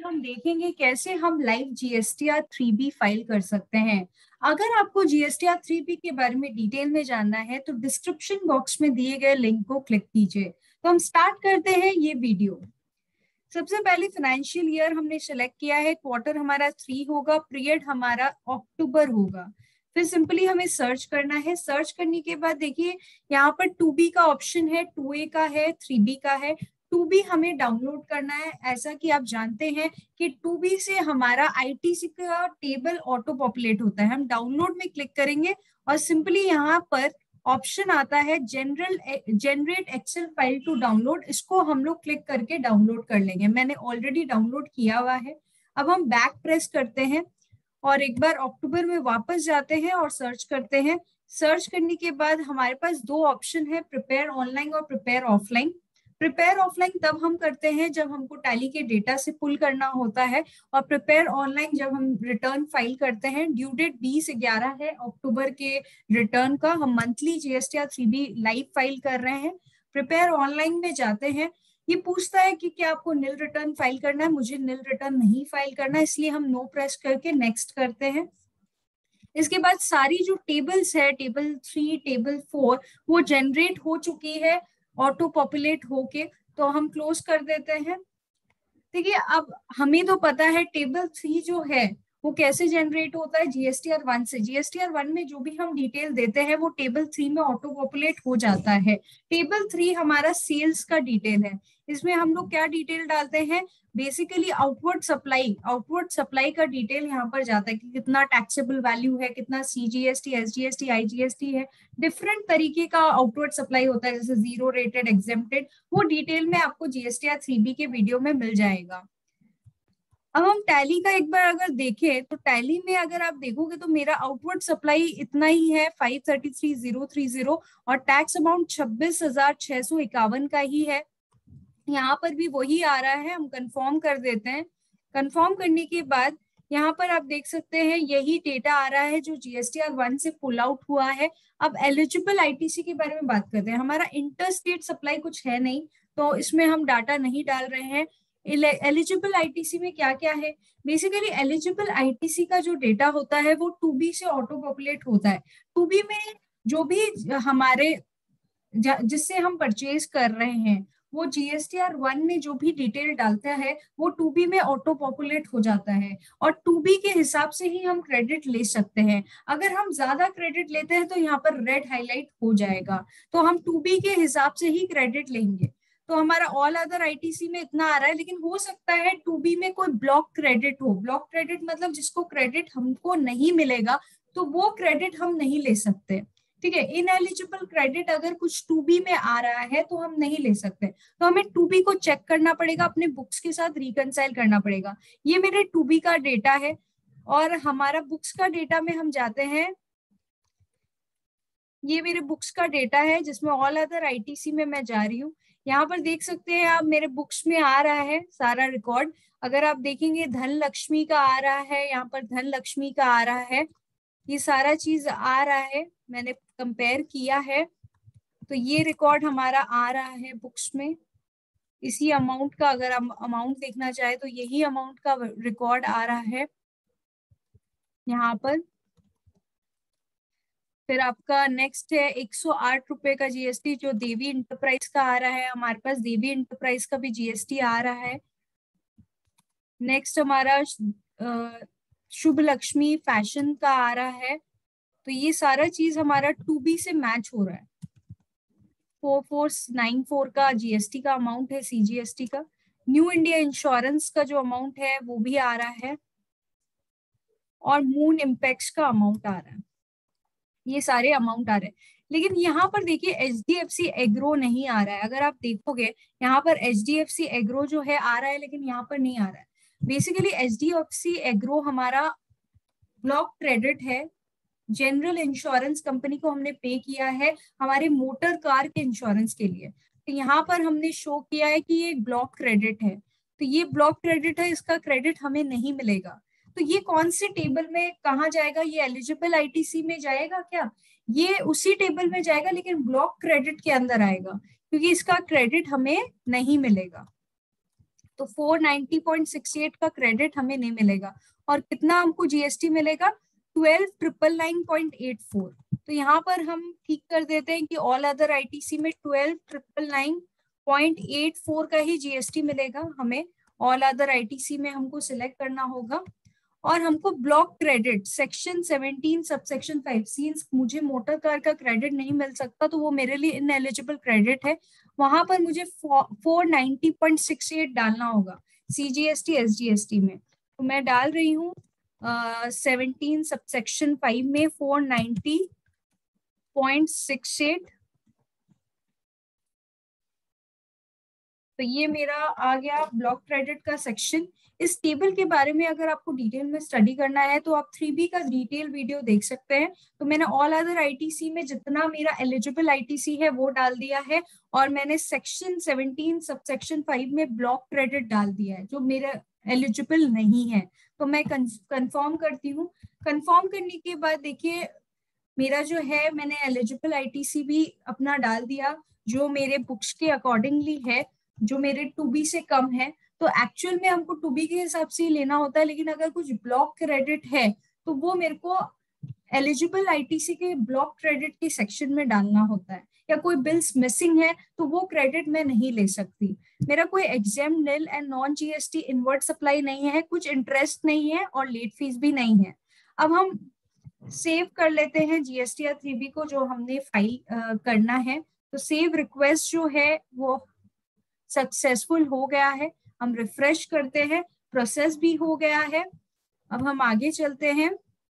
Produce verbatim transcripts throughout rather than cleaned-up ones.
हम देखेंगे कैसे हम live GSTR three B file कर सकते हैं। अगर आपको जीएसटीआर थ्री बी के बारे में डिटेल में जानना है तो डिस्क्रिप्शन बॉक्स में दिए गए लिंक को क्लिक कीजिए। तो हम स्टार्ट करते हैं ये वीडियो। सबसे पहले फाइनेंशियल ईयर हमने सेलेक्ट किया है, क्वार्टर हमारा थ्री होगा, पीरियड हमारा अक्टूबर होगा। फिर सिंपली हमें सर्च करना है। सर्च करने के बाद देखिए यहाँ पर टू बी का ऑप्शन है, टू ए का है, थ्री बी का है। टू बी हमें डाउनलोड करना है। ऐसा कि आप जानते हैं कि टू बी से हमारा आईटीसी का टेबल ऑटो पॉपुलेट होता है। हम डाउनलोड में क्लिक करेंगे और सिंपली यहाँ पर ऑप्शन आता है general generate excel file to download. इसको हम लोग क्लिक करके डाउनलोड कर लेंगे। मैंने ऑलरेडी डाउनलोड किया हुआ है। अब हम बैक प्रेस करते हैं और एक बार अक्टूबर में वापस जाते हैं और सर्च करते हैं। सर्च करने के बाद हमारे पास दो ऑप्शन है, प्रिपेयर ऑनलाइन और प्रिपेयर ऑफलाइन। प्रिपेयर ऑफलाइन तब हम करते हैं जब हमको टैली के डेटा से पुल करना होता है, और प्रिपेयर ऑनलाइन जब हम रिटर्न फाइल करते हैं। ड्यू डेट बीस ग्यारह है अक्टूबर के रिटर्न का। हम monthly GSTR three B live file कर रहे हैं। प्रिपेयर ऑनलाइन में जाते हैं। ये पूछता है कि क्या आपको नील रिटर्न फाइल करना है। मुझे नील रिटर्न नहीं फाइल करना, इसलिए हम नो प्रेस करके नेक्स्ट करते हैं। इसके बाद सारी जो टेबल्स है, टेबल थ्री, टेबल फोर, वो जनरेट हो चुकी है ऑटो पॉपुलेट होके, तो हम क्लोज कर देते हैं। देखिए अब हमें तो पता है टेबल थ्री जो है वो कैसे जनरेट होता है, जीएसटीआर वन से। जीएसटीआर वन में जो भी हम डिटेल देते हैं वो टेबल थ्री में ऑटो पॉपुलेट हो जाता है। टेबल थ्री हमारा सेल्स का डिटेल है। इसमें हम लोग क्या डिटेल डालते हैं, basically outward supply. Outward supply का डिटेल यहाँ पर जाता है कि कितना टैक्सेबल वैल्यू है, कितना सीजीएसटी, एसजीएसटी, आईजीएसटी है। डिफरेंट तरीके का आउटवर्ड सप्लाई होता है, जैसे जीरो रेटेड, एग्जेम्प्टेड। वो डिटेल में आपको जीएसटीआर थ्री बी के वीडियो में मिल जाएगा। अब हम टैली का एक बार अगर देखें तो टैली में अगर आप देखोगे तो मेरा आउटवर्ड सप्लाई इतना ही है, five thirty three zero three zero, और टैक्स अमाउंट छब्बीस हजार छह सौ इक्यावन का ही है। यहाँ पर भी वही आ रहा है। हम कंफर्म कर देते हैं। कंफर्म करने के बाद यहाँ पर आप देख सकते हैं यही डेटा आ रहा है जो जीएसटीआर वन से पुल आउट हुआ है। अब एलिजिबल आईटीसी के बारे में बात करते हैं। हमारा इंटर स्टेट सप्लाई कुछ है नहीं, तो इसमें हम डाटा नहीं डाल रहे हैं। एलिजिबल आईटीसी में क्या क्या है, बेसिकली एलिजिबल आईटीसी का जो डेटा होता है वो टू बी से ऑटो पॉपुलेट होता है। टू बी में जो भी हमारे जिससे हम परचेज कर रहे हैं वो जीएसटीआर वन में जो भी डिटेल डालता है वो टू बी में ऑटो पॉपुलेट हो जाता है, और टू बी के हिसाब से ही हम क्रेडिट ले सकते हैं। अगर हम ज्यादा क्रेडिट लेते हैं तो यहाँ पर रेड हाईलाइट हो जाएगा, तो हम टू बी के हिसाब से ही क्रेडिट लेंगे। तो हमारा ऑल अदर आईटीसी में इतना आ रहा है, लेकिन हो सकता है टू बी में कोई ब्लॉक क्रेडिट हो। ब्लॉक क्रेडिट मतलब जिसको क्रेडिट हमको नहीं मिलेगा, तो वो क्रेडिट हम नहीं ले सकते। ठीक है, इनएलिजिबल क्रेडिट अगर कुछ टू बी में आ रहा है तो हम नहीं ले सकते। तो हमें टू बी को चेक करना पड़ेगा, अपने बुक्स के साथ रिकंसाइल करना पड़ेगा। ये मेरे टू बी का डेटा है, और हमारा बुक्स का डेटा में हम जाते हैं। ये मेरे बुक्स का डेटा है जिसमें ऑल अदर आईटीसी में मैं जा रही हूँ। यहाँ पर देख सकते हैं आप, मेरे बुक्स में आ रहा है सारा रिकॉर्ड। अगर आप देखेंगे धन लक्ष्मी का आ रहा है, यहाँ पर धन लक्ष्मी का आ रहा है, ये सारा चीज आ रहा है। मैंने कंपेयर किया है तो ये रिकॉर्ड हमारा आ रहा है बुक्स में। इसी अमाउंट का, अगर हम अमाउंट देखना चाहे तो यही अमाउंट का रिकॉर्ड आ रहा है यहाँ पर। फिर आपका नेक्स्ट है एक सौ आठ रुपए का जीएसटी जो देवी इंटरप्राइज का आ रहा है। हमारे पास देवी इंटरप्राइज का भी जीएसटी आ रहा है। नेक्स्ट हमारा शुभ लक्ष्मी फैशन का आ रहा है। तो ये सारा चीज हमारा टू बी से मैच हो रहा है। फोर फोर नाइन फोर का जीएसटी का अमाउंट है, सीजीएसटी का। न्यू इंडिया इंश्योरेंस का जो अमाउंट है वो भी आ रहा है, और मून इम्पैक्ट का अमाउंट आ रहा है। ये सारे अमाउंट आ रहे हैं, लेकिन यहाँ पर देखिए एचडीएफसी एग्रो नहीं आ रहा है। अगर आप देखोगे यहाँ पर एचडीएफसी एग्रो जो है आ रहा है, लेकिन यहाँ पर नहीं आ रहा है। बेसिकली एचडीएफसी एग्रो हमारा ब्लॉक क्रेडिट है। जनरल इंश्योरेंस कंपनी को हमने पे किया है हमारे मोटर कार के इंश्योरेंस के लिए, तो यहाँ पर हमने शो किया है कि ये ब्लॉक क्रेडिट है। तो ये ब्लॉक क्रेडिट है, इसका क्रेडिट हमें नहीं मिलेगा। तो ये कौन से टेबल में कहाँ जाएगा, ये एलिजिबल आईटीसी में जाएगा क्या? ये उसी टेबल में जाएगा, लेकिन ब्लॉक क्रेडिट के अंदर आएगा, क्योंकि इसका क्रेडिट हमें नहीं मिलेगा। तो four ninety point six eight का क्रेडिट हमें नहीं मिलेगा। और कितना हमको जीएसटी मिलेगा? Twelve triple nine point eight four. तो यहाँ पर हम ठीक कर देते हैं कि ऑल अदर आईटीसी में twelve triple nine point eight four का ही जीएसटी मिलेगा हमें। ऑल अदर आईटीसी में हमको सिलेक्ट करना होगा। और हमको block credit section seventeen subsection five, since मुझे मोटर कार का क्रेडिट नहीं मिल सकता तो वो मेरे लिए इनएलिजिबल क्रेडिट है, वहां पर मुझे four ninety point six eight डालना होगा सीजीएसटी एसजीएसटी में। तो मैं डाल रही हूँ सेवनटीन सबसेक्शन फाइव में four ninety point six eight. तो ये मेरा आ गया ब्लॉक क्रेडिट का सेक्शन। इस टेबल के बारे में अगर आपको डिटेल में स्टडी करना है तो आप थ्री बी का डिटेल वीडियो देख सकते हैं। तो मैंने ऑल अदर आईटीसी में जितना मेरा एलिजिबल आईटीसी है वो डाल दिया है, और मैंने सेक्शन सेवनटीन सबसेक्शन फाइव में ब्लॉक क्रेडिट डाल दिया है जो मेरा एलिजिबल नहीं है। तो मैं कंफर्म करती हूँ। कंफर्म करने के बाद देखिए मेरा जो है मैंने एलिजिबल आईटीसी भी अपना डाल दिया जो मेरे बुक्स के अकॉर्डिंगली है, जो मेरे टू बी से कम है। तो एक्चुअल में हमको टू बी के हिसाब से ही लेना होता है, लेकिन अगर कुछ ब्लॉक क्रेडिट है तो वो मेरे को एलिजिबल आईटीसी के ब्लॉक क्रेडिट के सेक्शन में डालना होता है। या कोई बिल्स मिसिंग है तो वो क्रेडिट मैं नहीं ले सकती। मेरा कोई exempt nil and non GST inward supply नहीं है, कुछ इंटरेस्ट नहीं है और लेट फीस भी नहीं है। अब हम सेव कर लेते हैं जीएसटी या थ्री बी को जो हमने फाइल करना है। तो सेव रिक्वेस्ट जो है वो सक्सेसफुल हो गया है। हम रिफ्रेश करते हैं, प्रोसेस भी हो गया है। अब हम आगे चलते हैं,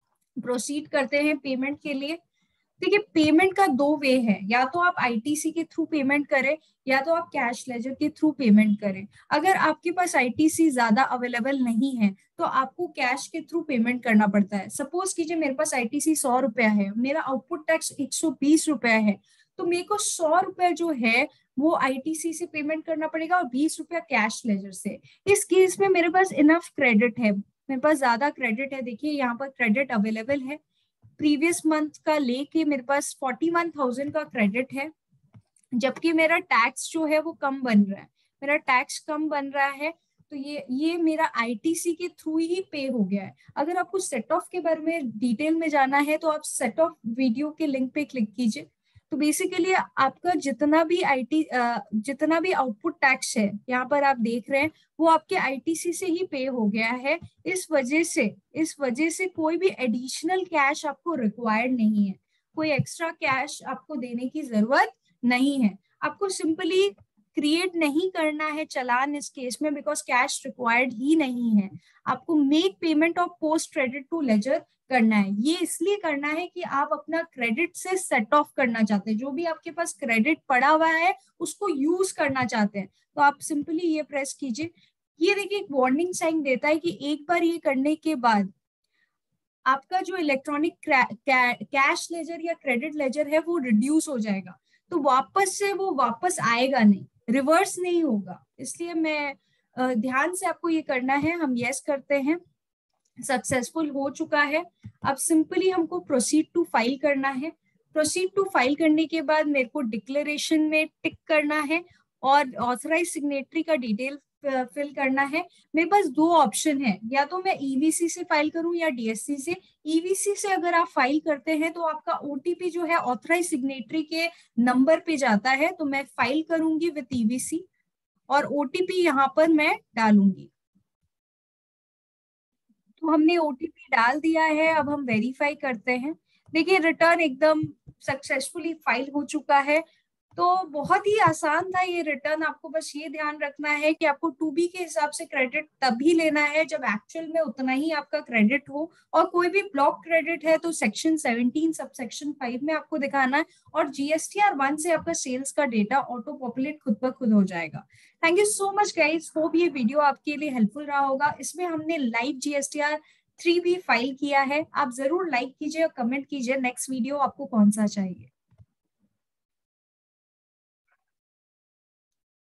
प्रोसीड करते हैं पेमेंट के लिए। देखिए पेमेंट का दो वे है, या तो आप आईटीसी के थ्रू पेमेंट करें या तो आप कैश लेजर के थ्रू पेमेंट करें। अगर आपके पास आईटीसी ज्यादा अवेलेबल नहीं है तो आपको कैश के थ्रू पेमेंट करना पड़ता है। सपोज कीजिए मेरे पास आईटीसी सौ रुपया है, मेरा आउटपुट टैक्स एक सौ बीस रुपया है, तो मेरे को सौ रुपया जो है वो आईटीसी से पेमेंट करना पड़ेगा और बीस रुपया कैश लेजर से। इस केस में मेरे पास इनफ क्रेडिट है, मेरे पास ज्यादा क्रेडिट है। देखिए यहाँ पर क्रेडिट अवेलेबल है, प्रीवियस मंथ का लेके मेरे पास फोर्टी वन थाउजेंड का क्रेडिट है, जबकि मेरा टैक्स जो है वो कम बन रहा है। मेरा टैक्स कम बन रहा है तो ये ये मेरा आईटीसी के थ्रू ही पे हो गया है। अगर आपको सेट ऑफ के बारे में डिटेल में जाना है तो आप सेट ऑफ वीडियो के लिंक पे क्लिक कीजिए। तो बेसिकली आपका जितना भी आईटी जितना भी आउटपुट टैक्स है यहाँ पर आप देख रहे हैं वो आपके आईटीसी से ही पे हो गया है। इस वजह से इस वजह से कोई भी एडिशनल कैश आपको रिक्वायर्ड नहीं है, कोई एक्स्ट्रा कैश आपको देने की जरूरत नहीं है। आपको सिंपली क्रिएट नहीं करना है चालान इस केस में, बिकॉज कैश रिक्वायर्ड ही नहीं है। आपको make payment of post credit to ledger करना है। ये इसलिए करना है कि आप अपना क्रेडिट से सेट ऑफ करना चाहते हैं, जो भी आपके पास क्रेडिट पड़ा हुआ है उसको यूज करना चाहते हैं। तो आप सिंपली ये प्रेस कीजिए। ये देखिए एक वार्निंग साइन देता है कि एक बार ये करने के बाद आपका जो इलेक्ट्रॉनिक कैश लेजर या क्रेडिट लेजर है वो रिड्यूस हो जाएगा, तो वापस से वो वापस आएगा नहीं, रिवर्स नहीं होगा। इसलिए मैं ध्यान से आपको ये करना है। हम यस करते हैं, सक्सेसफुल हो चुका है। अब सिंपली हमको प्रोसीड टू फाइल करना है। प्रोसीड टू फाइल करने के बाद मेरे को डिक्लेरेशन में टिक करना है और ऑथराइज सिग्नेटरी का डिटेल फिल करना है। मेरे पास दो ऑप्शन है, या तो मैं ईवीसी से फाइल करूं या डीएससी से। ईवीसी से अगर आप फाइल करते हैं तो आपका ओटीपी जो है ऑथराइज सिग्नेटरी के नंबर पे जाता है। तो मैं फाइल करूंगी विद ईवीसी और ओटीपी यहाँ पर मैं डालूंगी। तो हमने ओटीपी डाल दिया है, अब हम वेरीफाई करते हैं। देखिए रिटर्न एकदम सक्सेसफुली फाइल हो चुका है। तो बहुत ही आसान था ये रिटर्न। आपको बस ये ध्यान रखना है कि आपको टू बी के हिसाब से क्रेडिट तभी लेना है जब एक्चुअल में उतना ही आपका क्रेडिट हो, और कोई भी ब्लॉक क्रेडिट है तो section seventeen sub section five में आपको दिखाना है, और जीएसटीआर वन से आपका सेल्स का डेटा ऑटो पॉपुलेट खुद ब खुद हो जाएगा। Thank you so much guys, hope ये वीडियो आपके लिए हेल्पफुल रहा होगा। इसमें हमने live GSTR three B file किया है। आप जरूर लाइक कीजिए और कमेंट कीजिए नेक्स्ट वीडियो आपको कौन सा चाहिए।